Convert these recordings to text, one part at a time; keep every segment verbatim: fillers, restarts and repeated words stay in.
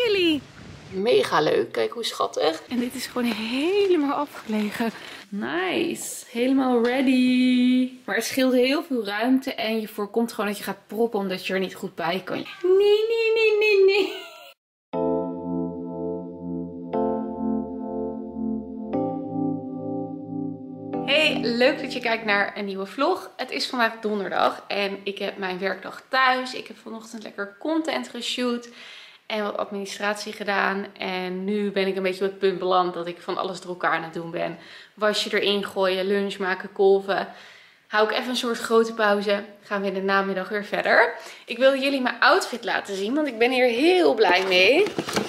jullie? Mega leuk, kijk hoe schattig. En dit is gewoon helemaal afgelegen. Nice, helemaal ready. Maar het scheelt heel veel ruimte en je voorkomt gewoon dat je gaat proppen omdat je er niet goed bij kan. Nee, nee, nee, nee, nee. Hey, leuk dat je kijkt naar een nieuwe vlog. Het is vandaag donderdag en ik heb mijn werkdag thuis. Ik heb vanochtend lekker content geshoot en wat administratie gedaan. En nu ben ik een beetje op het punt beland dat ik van alles door elkaar aan het doen ben. Wasje erin gooien, lunch maken, kolven. Hou ik even een soort grote pauze. Gaan we in de namiddag weer verder. Ik wil jullie mijn outfit laten zien, want ik ben hier heel blij mee.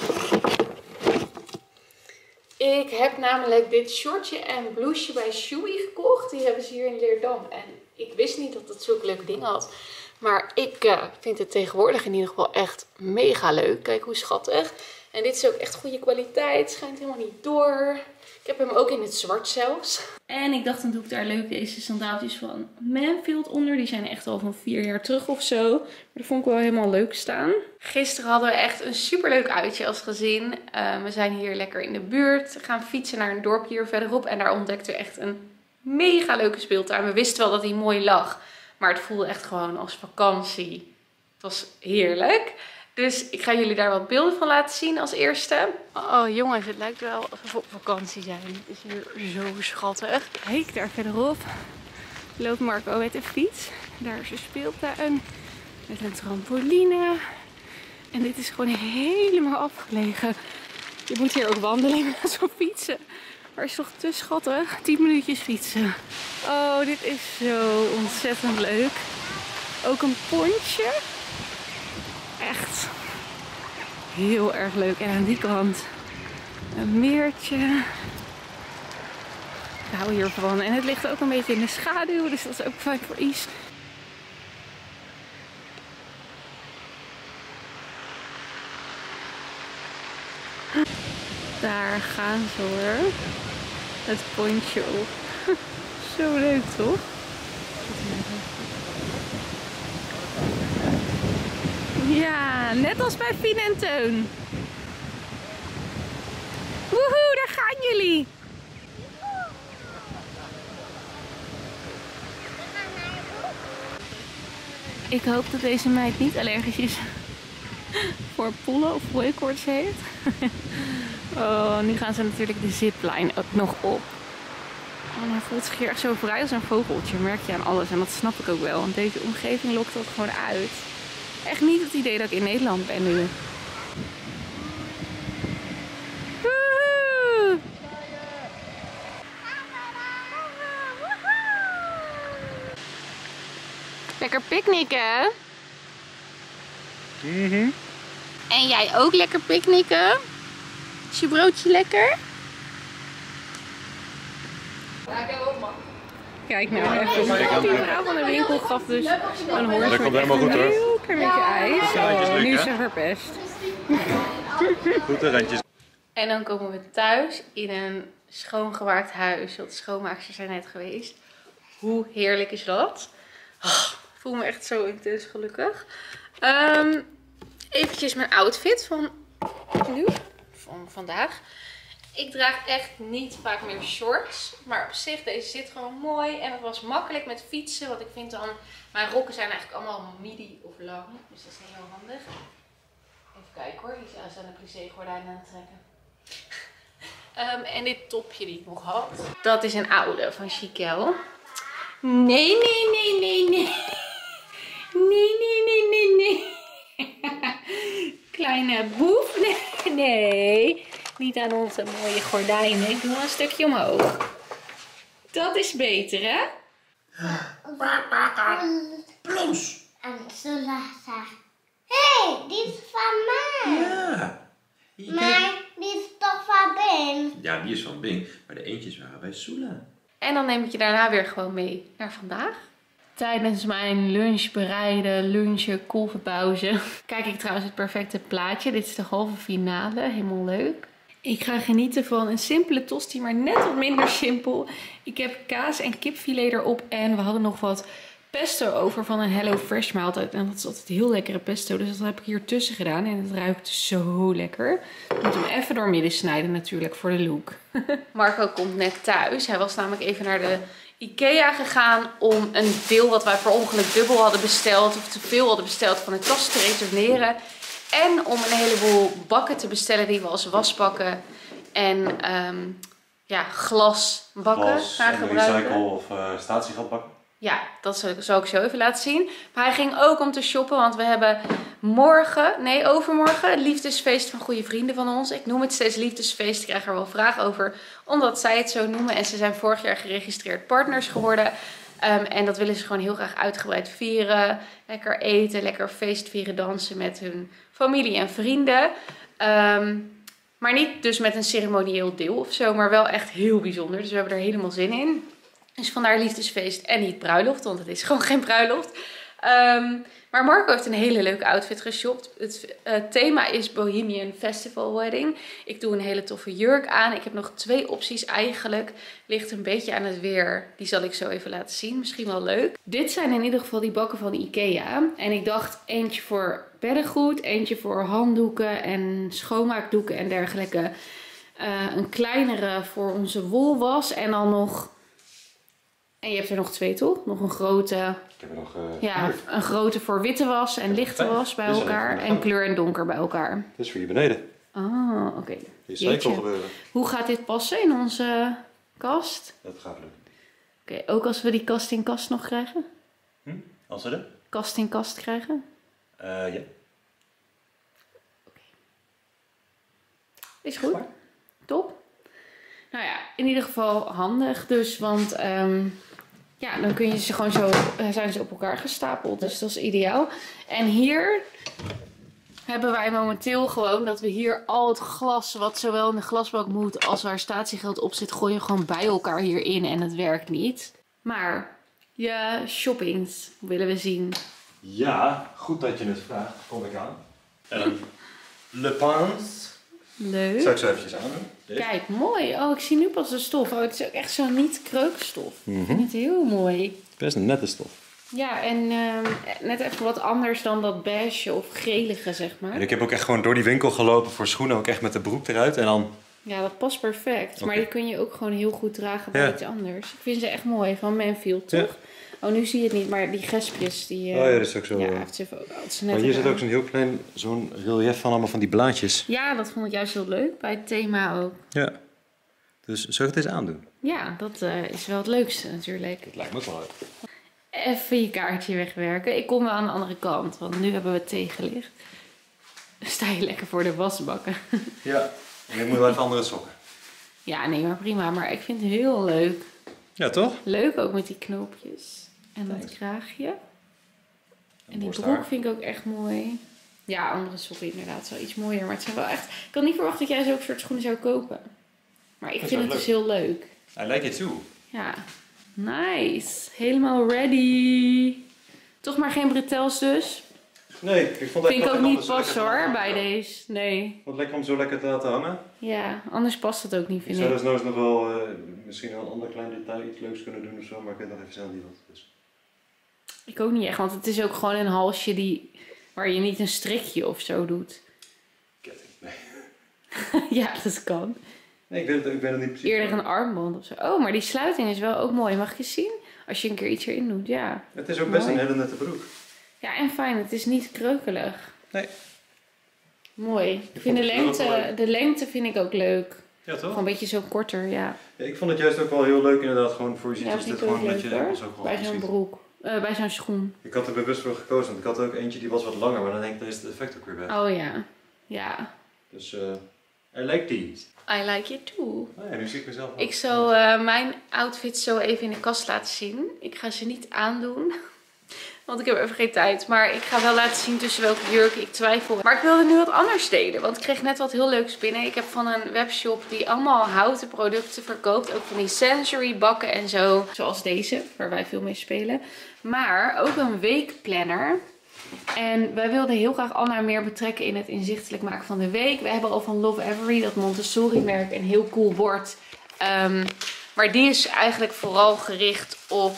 Ik heb namelijk dit shortje en blouseje bij Chewy gekocht. Die hebben ze hier in Leerdam. En ik wist niet dat het zulke leuke dingen had. Maar ik uh, vind het tegenwoordig in ieder geval echt mega leuk. Kijk hoe schattig. En dit is ook echt goede kwaliteit. Schijnt helemaal niet door. Ik heb hem ook in het zwart zelfs. En ik dacht dan doe ik daar leuk deze sandaaltjes van Manfield onder. Die zijn echt al van vier jaar terug of zo. Maar dat vond ik wel helemaal leuk staan. Gisteren hadden we echt een superleuk uitje als gezin. Uh, we zijn hier lekker in de buurt. We gaan fietsen naar een dorpje hier verderop. En daar ontdekten we echt een mega leuke speeltuin. We wisten wel dat die mooi lag. Maar het voelde echt gewoon als vakantie. Het was heerlijk. Dus ik ga jullie daar wat beelden van laten zien als eerste. Oh jongens, het lijkt wel alsof we op vakantie zijn. Het is hier zo schattig. Kijk, daar verderop loopt Marco met een fiets. Daar is een speeltuin met een trampoline. En dit is gewoon helemaal afgelegen. Je moet hier ook wandelen in plaats van fietsen. Maar het is toch te schattig. tien minuutjes fietsen. Oh, dit is zo ontzettend leuk. Ook een pontje. Echt heel erg leuk. En aan die kant een meertje. Ik hou hiervan. En het ligt ook een beetje in de schaduw. Dus dat is ook fijn voor Is. Daar gaan ze hoor. Het pontje op. Zo leuk toch? Ja, net als bij Fien en Teun. Woehoe, daar gaan jullie. Ik hoop dat deze meid niet allergisch is voor pollen of hooikoorts heeft. Oh, nu gaan ze natuurlijk de zipline ook nog op. Oh, hij voelt zich hier echt zo vrij als een vogeltje, merk je aan alles. En dat snap ik ook wel, want deze omgeving lokt dat gewoon uit. Echt niet het idee dat ik in Nederland ben nu. Woehoe! Lekker picknicken. Mm-hmm. En jij ook lekker picknicken? Is je broodje lekker? Kijk nou even. Die vrouw van de winkel gaf dus een horst met echt een heel klein beetje ijs. Oh, nu is ze verpest. Goed, de randjes. En dan komen we thuis in een schoongemaakt huis. Want de schoonmaaksters zijn net geweest. Hoe heerlijk is dat? Oh, ik voel me echt zo intens gelukkig. Um, eventjes mijn outfit van nu. Van vandaag. Ik draag echt niet vaak meer shorts. Maar op zich, deze zit gewoon mooi. En het was makkelijk met fietsen. Want ik vind dan, mijn rokken zijn eigenlijk allemaal midi of lang. Dus dat is niet heel handig. Even kijken hoor. Lisa is aan de plissé gordijnen aan het trekken. um, en dit topje die ik nog had. Dat is een oude van Chiquel. Nee, nee, nee, nee, nee. Nee, nee, nee, nee, nee. Kleine boef. Nee, nee. Niet aan onze mooie gordijnen. Ik doe een stukje omhoog. Dat is beter, hè? Plons! En Sula zegt: hé, hey, die is van mij. Ja. Hier, Maar die is toch van Bing? Ja, die is van Bing. Maar de eentjes waren bij Sula. En dan neem ik je daarna weer gewoon mee naar vandaag. Tijdens mijn lunch bereiden, lunchen, kolvenpauze. Kijk ik trouwens het perfecte plaatje. Dit is de halve finale. Helemaal leuk. Ik ga genieten van een simpele tosti, maar net wat minder simpel. Ik heb kaas en kipfilet erop en we hadden nog wat pesto over van een Hello Fresh maaltijd. En dat is altijd heel lekkere pesto. Dus dat heb ik hier tussen gedaan. En het ruikt zo lekker. Ik moet hem even door midden snijden natuurlijk voor de look. Marco komt net thuis. Hij was namelijk even naar de IKEA gegaan om een deel wat wij per ongeluk dubbel hadden besteld. Of te veel hadden besteld van de kast te retourneren. En om een heleboel bakken te bestellen die we als wasbakken en um, ja, glasbakken Glas gaan en gebruiken. recycle of uh, statiegatbakken. Ja, dat zal ik, zal ik zo even laten zien. Maar hij ging ook om te shoppen, want we hebben morgen, nee overmorgen, het liefdesfeest van goede vrienden van ons. Ik noem het steeds liefdesfeest, ik krijg er wel vragen over, omdat zij het zo noemen. En ze zijn vorig jaar geregistreerd partners geworden. Um, en dat willen ze gewoon heel graag uitgebreid vieren. Lekker eten, lekker feestvieren, dansen met hun familie en vrienden. Um, maar niet dus met een ceremonieel deel of zo, maar wel echt heel bijzonder. Dus we hebben er helemaal zin in. Dus vandaar liefdesfeest en niet bruiloft, want het is gewoon geen bruiloft. Um, maar Marco heeft een hele leuke outfit geshopt. Het uh, thema is Bohemian Festival Wedding. Ik doe een hele toffe jurk aan. Ik heb nog twee opties eigenlijk. Ligt een beetje aan het weer. Die zal ik zo even laten zien. Misschien wel leuk. Dit zijn in ieder geval die bakken van IKEA. En ik dacht eentje voor beddengoed, eentje voor handdoeken en schoonmaakdoeken en dergelijke. Uh, een kleinere voor onze wolwas en dan nog... En je hebt er nog twee, toch? Nog een grote... Ik heb er nog... Uh, ja, een grote voor witte was en lichte was bij elkaar. En kleur en donker bij elkaar. Dit is voor je beneden. Oh, oké. Okay. Recycle gebeuren. Hoe gaat dit passen in onze kast? Dat gaat lukken. Oké, okay, ook als we die kast in kast nog krijgen? Hm? Als we de? Kast in kast krijgen? Uh, ja. Oké. Okay. Is goed. Top. Nou ja, in ieder geval handig dus, want um, ja, dan kun je ze gewoon zo, zijn ze op elkaar gestapeld, dus dat is ideaal. En hier hebben wij momenteel gewoon dat we hier al het glas, wat zowel in de glasbak moet als waar statiegeld op zit, gooien gewoon bij elkaar hierin en het werkt niet. Maar je shoppings willen we zien. Ja, goed dat je het vraagt, kom ik aan. En een Le Pins. Leuk. Zal ik zo eventjes aandoen? Deze. Kijk, mooi. Oh, ik zie nu pas de stof. Oh, het is ook echt zo'n niet kreukstof. Mm-hmm. Ik vind het heel mooi. Best een nette stof. Ja, en uh, net even wat anders dan dat beige of gelige, zeg maar. En ik heb ook echt gewoon door die winkel gelopen voor schoenen, ook echt met de broek eruit en dan... Ja, dat past perfect. Okay. Maar die kun je ook gewoon heel goed dragen bij ja. iets anders. Ik vind ze echt mooi, van Manfield, toch? Ja. Oh, nu zie je het niet, maar die gespris, die... Uh, oh ja, dat is ook zo... Ja, heeft ze even, oh, is net maar hier zit ook zo'n heel klein, zo'n relief van allemaal van die blaadjes. Ja, dat vond ik juist heel leuk, bij het thema ook. Ja. Dus zou ik het eens aandoen? Ja, dat uh, is wel het leukste natuurlijk. Dat lijkt me ook wel leuk. Even je kaartje wegwerken. Ik kom wel aan de andere kant, want nu hebben we het tegenlicht. Dan sta je lekker voor de wasbakken. Ja, en ik moet wel even andere sokken. Ja, nee, maar prima. Maar ik vind het heel leuk. Ja, toch? Leuk ook met die knoopjes. En dat kraagje. En die broek vind ik ook echt mooi. Ja, andere sokken inderdaad wel iets mooier. Maar het zijn wel echt... Ik had niet verwacht dat jij zo'n soort schoenen zou kopen. Maar ik vind het dus heel leuk. I like it too. Ja. Nice. Helemaal ready. Toch maar geen bretels dus? Nee, ik vond het vind ik ook niet passen hoor, bij deze. Nee. Wat lekker om zo lekker te laten hangen. Ja, anders past het ook niet, vind ik. Ik zou dus nog wel uh, misschien wel een ander klein detail iets leuks kunnen doen of zo, maar ik weet nog even zelf niet wat het is. Ik ook niet echt, want het is ook gewoon een halsje die, waar je niet een strikje of zo doet. Ketting, nee. Ja, dat kan. Nee, ik weet het, ik weet het niet precies. Eerder een armband of zo. Oh, maar die sluiting is wel ook mooi. Mag ik eens zien? Als je een keer iets erin doet, ja. Het is ook best mooi. Een hele nette broek. Ja, en fijn. Het is niet kreukelig. Nee. Mooi. Ik, ik vind de lengte, de lengte vind ik ook leuk. Ja, toch? Gewoon een beetje zo korter, ja. Ja. Ik vond het juist ook wel heel leuk inderdaad. Gewoon voor je ziet ja, is dit gewoon dat je leuk, zo bij zo'n broek. Uh, bij zo'n schoen. Ik had er bewust voor gekozen. Want ik had er ook eentje die was wat langer. Maar dan denk ik, dan is het effect ook weer weg. Oh ja. Ja. Dus uh, I like these. I like it too. Oh ja, nu zie ik mezelf ook. Ik zal uh, mijn outfits zo even in de kast laten zien. Ik ga ze niet aandoen. Want ik heb even geen tijd. Maar ik ga wel laten zien tussen welke jurken ik twijfel. Maar ik wilde nu wat anders delen. Want ik kreeg net wat heel leuks binnen. Ik heb van een webshop die allemaal houten producten verkoopt. Ook van die sensory bakken en zo. Zoals deze, waar wij veel mee spelen. Maar ook een weekplanner. En wij wilden heel graag Anna meer betrekken in het inzichtelijk maken van de week. We hebben al van Love Every, dat Montessori merk, een heel cool bord. Um, maar die is eigenlijk vooral gericht op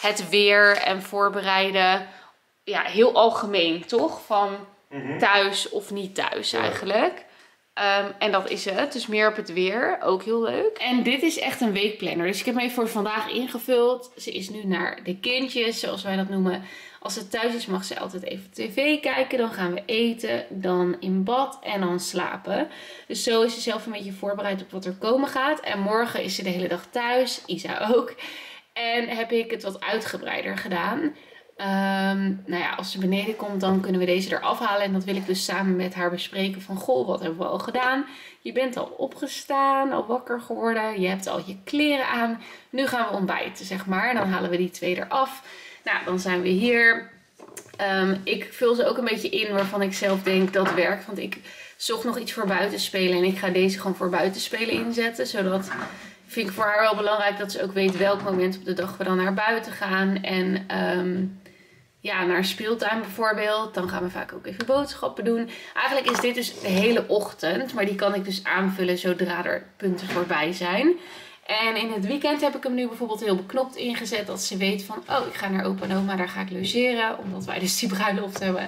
het weer en voorbereiden. Ja, heel algemeen toch? Van Mhm. thuis of niet thuis Ja. eigenlijk. Um, en dat is het. Dus meer op het weer. Ook heel leuk. En dit is echt een weekplanner. Dus ik heb hem even voor vandaag ingevuld. Ze is nu naar de kindjes, zoals wij dat noemen. Als ze thuis is mag ze altijd even tv kijken. Dan gaan we eten. Dan in bad. En dan slapen. Dus zo is ze zelf een beetje voorbereid op wat er komen gaat. En morgen is ze de hele dag thuis. Isa ook. En heb ik het wat uitgebreider gedaan. Um, nou ja, als ze beneden komt, dan kunnen we deze eraf halen. En dat wil ik dus samen met haar bespreken van, goh, wat hebben we al gedaan? Je bent al opgestaan, al wakker geworden. Je hebt al je kleren aan. Nu gaan we ontbijten, zeg maar. Dan halen we die twee eraf. Nou, dan zijn we hier. Um, ik vul ze ook een beetje in waarvan ik zelf denk dat werkt. Want ik zocht nog iets voor buitenspelen. En ik ga deze gewoon voor buitenspelen inzetten. Zodat... vind ik voor haar wel belangrijk dat ze ook weet welk moment op de dag we dan naar buiten gaan. En um, ja, naar speeltuin bijvoorbeeld. Dan gaan we vaak ook even boodschappen doen. Eigenlijk is dit dus de hele ochtend. Maar die kan ik dus aanvullen zodra er punten voorbij zijn. En in het weekend heb ik hem nu bijvoorbeeld heel beknopt ingezet. Dat ze weet van, oh, ik ga naar opa en oma, daar ga ik logeren. Omdat wij dus die bruiloft hebben.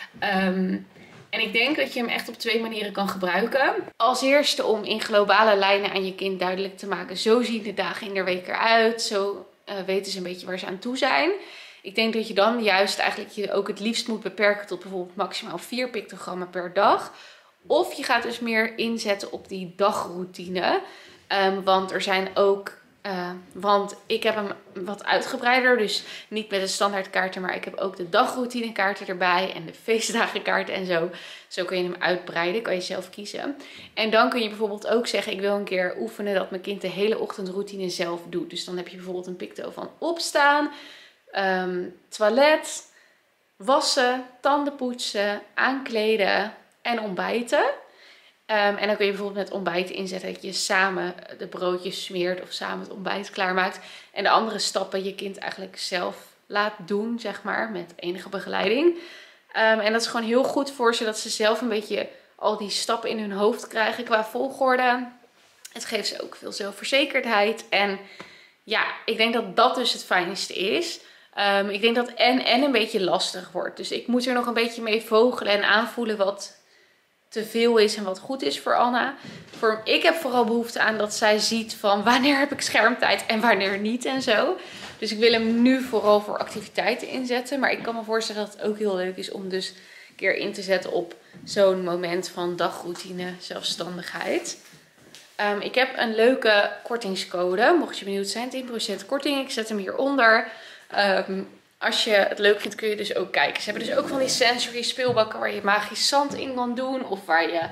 Um, En ik denk dat je hem echt op twee manieren kan gebruiken. Als eerste om in globale lijnen aan je kind duidelijk te maken. Zo zien de dagen in de week eruit. Zo uh, weten ze een beetje waar ze aan toe zijn. Ik denk dat je dan juist eigenlijk je ook het liefst moet beperken tot bijvoorbeeld maximaal vier pictogrammen per dag. Of je gaat dus meer inzetten op die dagroutine. Um, want er zijn ook... Uh, want ik heb hem wat uitgebreider, dus niet met de standaardkaarten, maar ik heb ook de dagroutinekaarten erbij en de feestdagenkaarten en zo. Zo kun je hem uitbreiden, kan je zelf kiezen. En dan kun je bijvoorbeeld ook zeggen, ik wil een keer oefenen dat mijn kind de hele ochtendroutine zelf doet. Dus dan heb je bijvoorbeeld een picto van opstaan, um, toilet, wassen, tanden poetsen, aankleden en ontbijten. Um, en dan kun je bijvoorbeeld met ontbijten inzetten dat je samen de broodjes smeert of samen het ontbijt klaarmaakt. En de andere stappen je kind eigenlijk zelf laat doen, zeg maar, met enige begeleiding. Um, en dat is gewoon heel goed voor ze, dat ze zelf een beetje al die stappen in hun hoofd krijgen qua volgorde. Het geeft ze ook veel zelfverzekerdheid. En ja, ik denk dat dat dus het fijnste is. Um, ik denk dat en en een beetje lastig wordt. Dus ik moet er nog een beetje mee vogelen en aanvoelen wat... te veel is en wat goed is voor Anna. Voor, ik heb vooral behoefte aan dat zij ziet van wanneer heb ik schermtijd en wanneer niet en zo. Dus ik wil hem nu vooral voor activiteiten inzetten. Maar ik kan me voorstellen dat het ook heel leuk is om dus een keer in te zetten op zo'n moment van dagroutine, zelfstandigheid. Um, ik heb een leuke kortingscode, mocht je benieuwd zijn, tien procent korting. Ik zet hem hieronder. Um, Als je het leuk vindt kun je dus ook kijken. Ze hebben dus ook van die sensory speelbakken waar je magisch zand in kan doen. Of waar je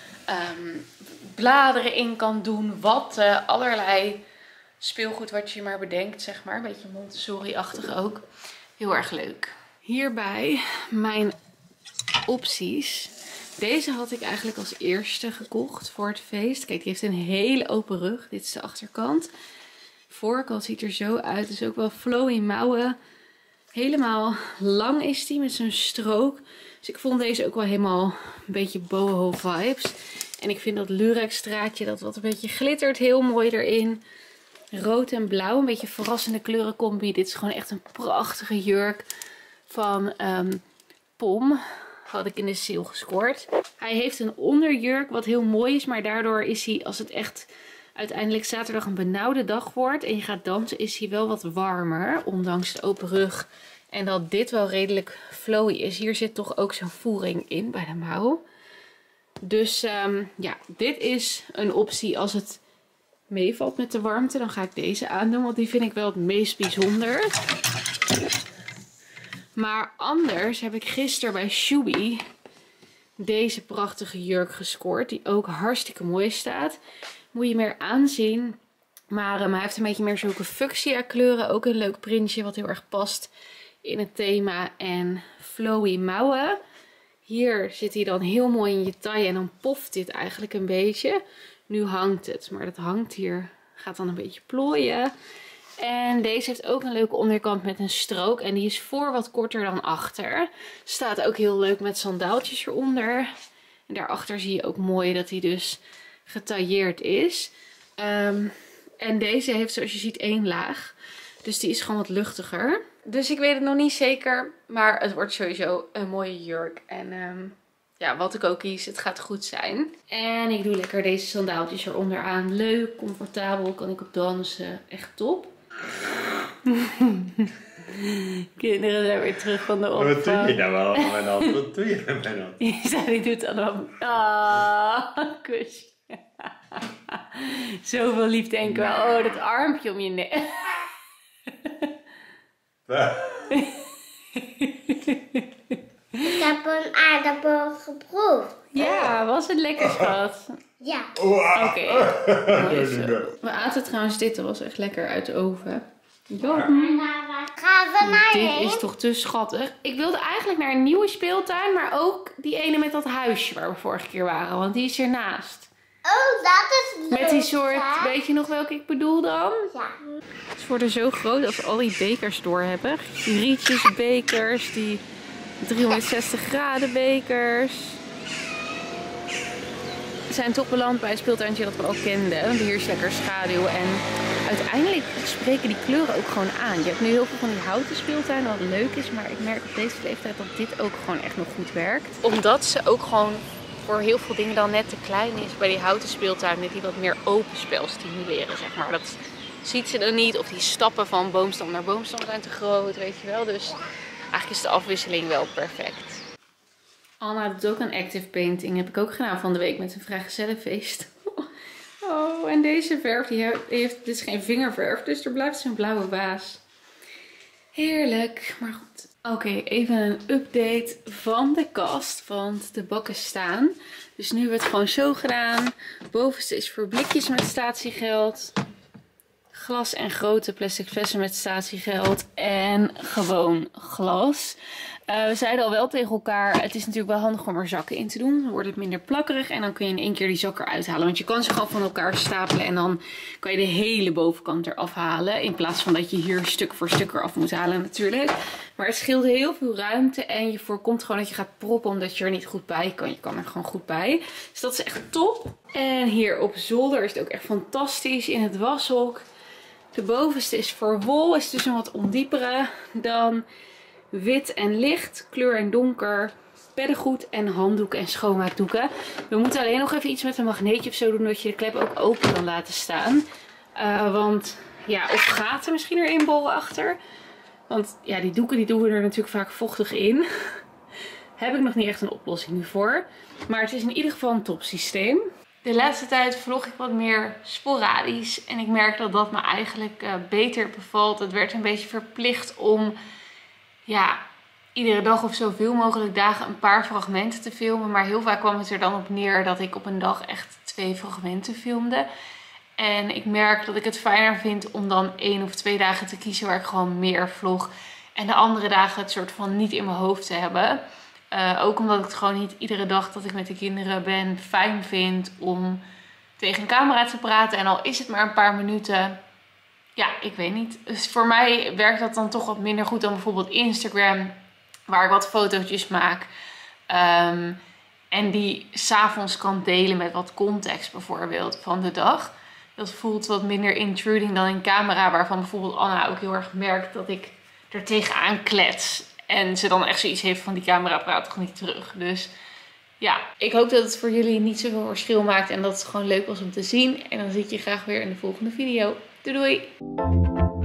um, bladeren in kan doen. Watten, allerlei speelgoed wat je maar bedenkt, zeg maar. Een beetje Montessori-achtig ook. Heel erg leuk. Hierbij mijn opties. Deze had ik eigenlijk als eerste gekocht voor het feest. Kijk, die heeft een hele open rug. Dit is de achterkant. De voorkant ziet er zo uit. Dus ook wel flowy mouwen. Helemaal lang is die met zo'n strook. Dus ik vond deze ook wel helemaal een beetje boho vibes. En ik vind dat lurex straatje, dat wat een beetje glittert, heel mooi erin. Rood en blauw, een beetje verrassende kleurencombi. Dit is gewoon echt een prachtige jurk van um, Pom. Had ik in de sale gescoord. Hij heeft een onderjurk wat heel mooi is, maar daardoor is hij, als het echt uiteindelijk zaterdag een benauwde dag wordt en je gaat dansen, is hij wel wat warmer, ondanks de open rug. En dat dit wel redelijk flowy is. Hier zit toch ook zo'n voering in bij de mouw. Dus um, ja, dit is een optie als het meevalt met de warmte. Dan ga ik deze aandoen, want die vind ik wel het meest bijzonder. Maar anders heb ik gisteren bij Shubi deze prachtige jurk gescoord. Die ook hartstikke mooi staat. Moet je meer aanzien. Maar um, hij heeft een beetje meer zulke fuchsia kleuren. Ook een leuk printje wat heel erg past in het thema. En flowy mouwen. Hier zit hij dan heel mooi in je taille. En dan poft dit eigenlijk een beetje. Nu hangt het. Maar dat hangt hier. Gaat dan een beetje plooien. En deze heeft ook een leuke onderkant met een strook. En die is voor wat korter dan achter. Staat ook heel leuk met sandaaltjes eronder. En daarachter zie je ook mooi dat hij dus getailleerd is. Um, en deze heeft, zoals je ziet, één laag. Dus die is gewoon wat luchtiger. Dus ik weet het nog niet zeker. Maar het wordt sowieso een mooie jurk. En um, ja, wat ik ook kies, het gaat goed zijn. En ik doe lekker deze sandaaltjes eronder aan. Leuk, comfortabel, kan ik op dansen. Echt top. Kinderen zijn weer terug van de opvang. Wat doe je nou wel met mijn hand? Wat doe je met mijn hand? Isa, die doet allemaal... Ah, kusje. Zoveel liefde denk ik wel. Oh, dat armpje om je nek. Ik heb een aardappel geproefd. Ja, was het lekker, schat? Ja. Oké. Okay. We aten trouwens dit, dat was echt lekker uit de oven. Ja. Gaan we naar Dit heen? is toch te schattig. Ik wilde eigenlijk naar een nieuwe speeltuin, maar ook die ene met dat huisje waar we vorige keer waren, want die is ernaast. Oh, dat is leuk. Met die soort, hè? weet je nog welke ik bedoel dan? Ja. Ze worden zo groot als we al die bekers door hebben. Die rietjesbekers, die driehonderdzestig graden bekers. We zijn toch beland bij een speeltuintje dat we al kenden. Want hier is lekker schaduw. En uiteindelijk spreken die kleuren ook gewoon aan. Je hebt nu heel veel van die houten speeltuinen wat leuk is. Maar ik merk op deze leeftijd dat dit ook gewoon echt nog goed werkt. Omdat ze ook gewoon voor heel veel dingen dan net te klein is bij die houten speeltuinen. Die wat meer open spel stimuleren, zeg maar. Dat ziet ze dan niet. Of die stappen van boomstam naar boomstam zijn te groot, weet je wel. Dus eigenlijk is de afwisseling wel perfect. Anna doet ook een active painting. Heb ik ook gedaan van de week met een vrijgezellenfeest. Oh, en deze verf, die heeft, dit is geen vingerverf, dus er blijft zo'n blauwe waas. Heerlijk, maar goed. Oké, okay, even een update van de kast, want de bakken staan. Dus nu hebben we het gewoon zo gedaan. Bovenste is voor blikjes met statiegeld. Glas en grote plastic flessen met statiegeld. En gewoon glas. Uh, we zeiden al wel tegen elkaar, het is natuurlijk wel handig om er zakken in te doen. Dan wordt het minder plakkerig en dan kun je in één keer die zak eruit halen. Want je kan ze gewoon van elkaar stapelen en dan kan je de hele bovenkant eraf halen. In plaats van dat je hier stuk voor stuk eraf moet halen natuurlijk. Maar het scheelt heel veel ruimte en je voorkomt gewoon dat je gaat proppen omdat je er niet goed bij kan. Je kan er gewoon goed bij. Dus dat is echt top. En hier op zolder is het ook echt fantastisch in het washok. De bovenste is voor wol, is dus een wat ondiepere. Dan wit en licht, kleur en donker, beddengoed en handdoeken en schoonmaakdoeken. We moeten alleen nog even iets met een magneetje of zo doen, dat je de klep ook open kan laten staan. Uh, want ja, of gaten misschien erin boren achter. Want ja, die doeken die doen we er natuurlijk vaak vochtig in. Heb ik nog niet echt een oplossing nu voor. Maar het is in ieder geval een topsysteem. De laatste tijd vlog ik wat meer sporadisch. En ik merk dat dat me eigenlijk uh, beter bevalt. Het werd een beetje verplicht om ja, iedere dag of zoveel mogelijk dagen een paar fragmenten te filmen. Maar heel vaak kwam het er dan op neer dat ik op een dag echt twee fragmenten filmde. En ik merk dat ik het fijner vind om dan één of twee dagen te kiezen waar ik gewoon meer vlog. En de andere dagen het soort van niet in mijn hoofd te hebben. Uh, ook omdat ik het gewoon niet iedere dag dat ik met de kinderen ben fijn vind om tegen een camera te praten. En al is het maar een paar minuten. Ja, ik weet niet. Dus voor mij werkt dat dan toch wat minder goed dan bijvoorbeeld Instagram. Waar ik wat fotootjes maak. Um, en die 's avonds kan delen met wat context bijvoorbeeld van de dag. Dat voelt wat minder intruding dan in camera. Waarvan bijvoorbeeld Anna ook heel erg merkt dat ik er tegenaan klets. En ze dan echt zoiets heeft van die camera praat toch niet terug. Dus ja, ik hoop dat het voor jullie niet zoveel verschil maakt. En dat het gewoon leuk was om te zien. En dan zie ik je graag weer in de volgende video. Doei doei!